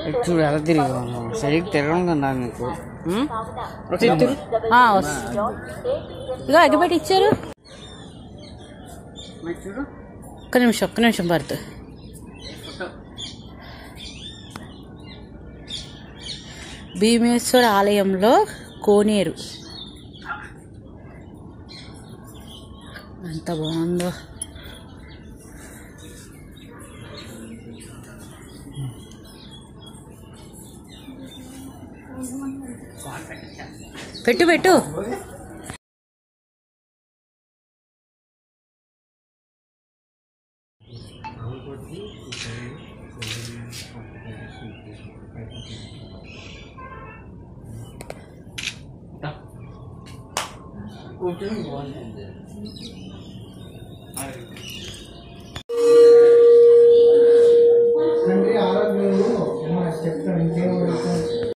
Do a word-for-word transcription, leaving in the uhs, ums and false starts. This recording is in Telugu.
చూడు ఎలా తిరిగి సరిగ్గా తిరగడం కన్నా నీకు ఇక అగ్గిపెట్టి ఇచ్చారు. ఒక్క నిమిషం ఒక్క నిమిషం భారత్. భీమేశ్వర ఆలయంలో కోనేరు ఎంత బాగుందో. పెట్టు పెట్టు తండ్రి ఆరోగ్యం చెప్తాను ఇంకేం